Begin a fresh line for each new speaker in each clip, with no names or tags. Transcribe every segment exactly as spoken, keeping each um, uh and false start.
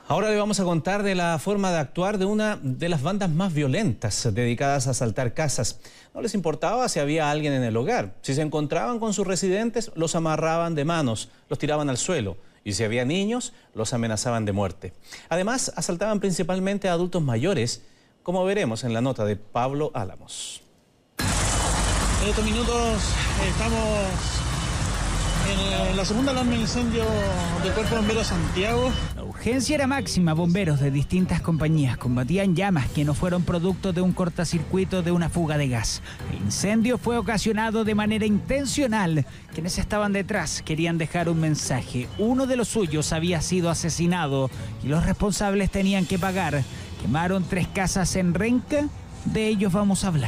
Ahora le vamos a contar de la forma de actuar de una de las bandas más violentas dedicadas a asaltar casas. No les importaba si había alguien en el hogar. Si se encontraban con sus residentes, los amarraban de manos, los tiraban al suelo. Y si había niños, los amenazaban de muerte. Además, asaltaban principalmente a adultos mayores, como veremos en la nota de Pablo Álamos.
En estos minutos estamos en la segunda alarma de incendio del Cuerpo de Bomberos Santiago.
La urgencia era máxima. Bomberos de distintas compañías combatían llamas que no fueron producto de un cortocircuito de una fuga de gas. El incendio fue ocasionado de manera intencional. Quienes estaban detrás querían dejar un mensaje. Uno de los suyos había sido asesinado y los responsables tenían que pagar. Quemaron tres casas en Renca. De ellos vamos a hablar.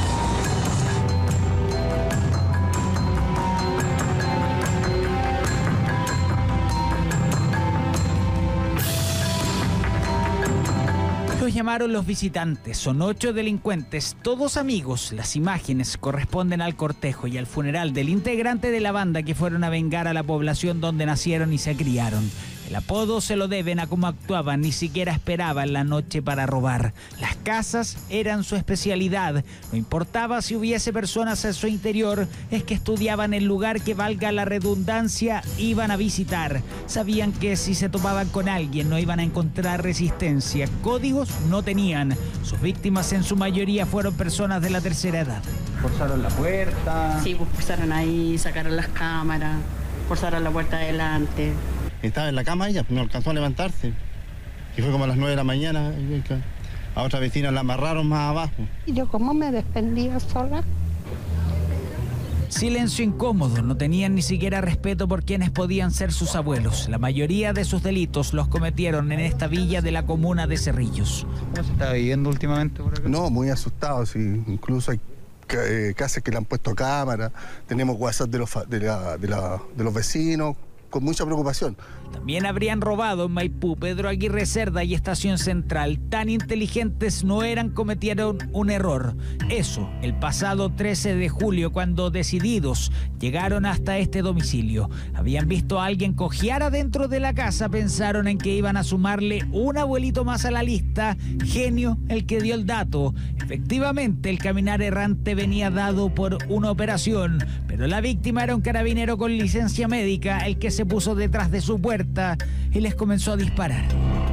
Los llamaron los visitantes, son ocho delincuentes, todos amigos. Las imágenes corresponden al cortejo y al funeral del integrante de la banda que fueron a vengar a la población donde nacieron y se criaron. El apodo se lo deben a cómo actuaban, ni siquiera esperaban la noche para robar. Las casas eran su especialidad, no importaba si hubiese personas en su interior, es que estudiaban el lugar que, valga la redundancia, iban a visitar. Sabían que si se topaban con alguien no iban a encontrar resistencia, códigos no tenían. Sus víctimas en su mayoría fueron personas de la tercera edad.
¿Forzaron la puerta?
Sí, pues forzaron ahí, sacaron las cámaras, forzaron la puerta adelante.
Estaba en la cama ella, no alcanzó a levantarse. Y fue como a las nueve de la mañana. A otra vecina la amarraron más abajo.
¿Y yo cómo me defendía sola?
Silencio incómodo, no tenían ni siquiera respeto por quienes podían ser sus abuelos. La mayoría de sus delitos los cometieron en esta villa de la comuna de Cerrillos.
¿Cómo se está viviendo últimamente por acá?
No, muy asustados, sí. Incluso hay eh, casas que le han puesto cámara, tenemos WhatsApp de los, de, la, de, la, de los vecinos, con mucha preocupación.
También habrían robado en Maipú, Pedro Aguirre Cerda y Estación Central. Tan inteligentes no eran, cometieron un error. Eso, el pasado trece de julio, cuando decididos llegaron hasta este domicilio. Habían visto a alguien cojear adentro de la casa, pensaron en que iban a sumarle un abuelito más a la lista. Genio el que dio el dato. Efectivamente, el caminar errante venía dado por una operación, pero la víctima era un carabinero con licencia médica, el que se puso detrás de su puerta y les comenzó a disparar.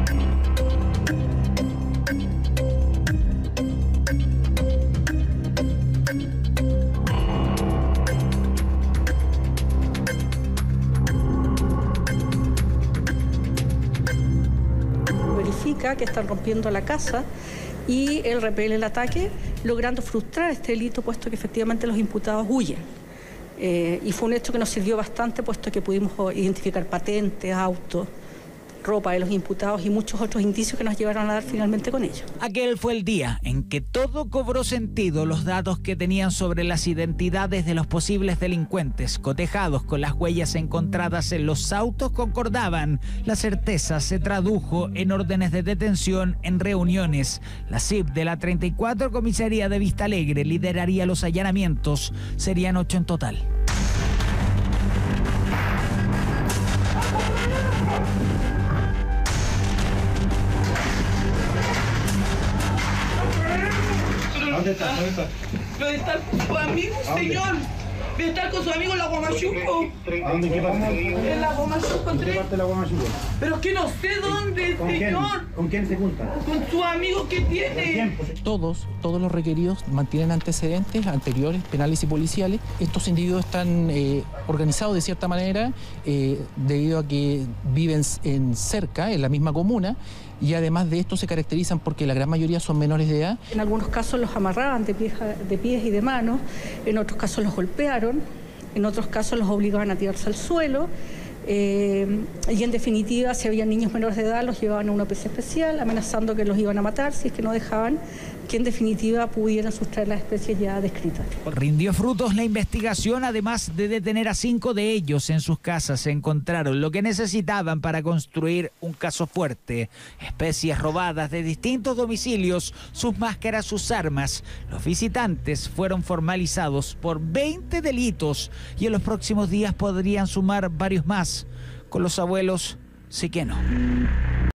Verifica que están rompiendo la casa y él repele el ataque, logrando frustrar este delito, puesto que efectivamente los imputados huyen. Eh, y fue un hecho que nos sirvió bastante, puesto que pudimos identificar patentes, autos, ropa de los imputados y muchos otros indicios que nos llevaron a dar finalmente con ellos.
Aquel fue el día en que todo cobró sentido. Los datos que tenían sobre las identidades de los posibles delincuentes, cotejados con las huellas encontradas en los autos, concordaban. La certeza se tradujo en órdenes de detención, en reuniones. La C I P de la treinta y cuatro Comisaría de Vista Alegre lideraría los allanamientos. Serían ocho en total.
¿Dónde está? ¿Dónde está? Debe estar con su amigo, señor. Debe estar con su amigo en la Guamachuco.
¿A dónde? ¿Qué parte?
En la Guamachuco.
¿En qué parte de la Guamachuco?
Pero es que no sé dónde,
¿Con
señor.
quién? ¿Con quién se junta?
Con su amigo que tiene.
Todos, todos los requeridos mantienen antecedentes anteriores, penales y policiales. Estos individuos están eh, organizados de cierta manera eh, debido a que viven en cerca, en la misma comuna, y además de esto se caracterizan porque la gran mayoría son menores de edad.
En algunos casos los amarraban de pies, de pies y de manos, en otros casos los golpearon, en otros casos los obligaban a tirarse al suelo. Eh, y en definitiva, si había niños menores de edad, los llevaban a una P C especial, amenazando que los iban a matar si es que no dejaban que en definitiva pudieran sustraer las especies ya descritas.
Rindió frutos la investigación. Además de detener a cinco de ellos en sus casas, se encontraron lo que necesitaban para construir un caso fuerte: especies robadas de distintos domicilios, sus máscaras, sus armas. Los visitantes fueron formalizados por veinte delitos y en los próximos días podrían sumar varios más. Con los abuelos, sí que no.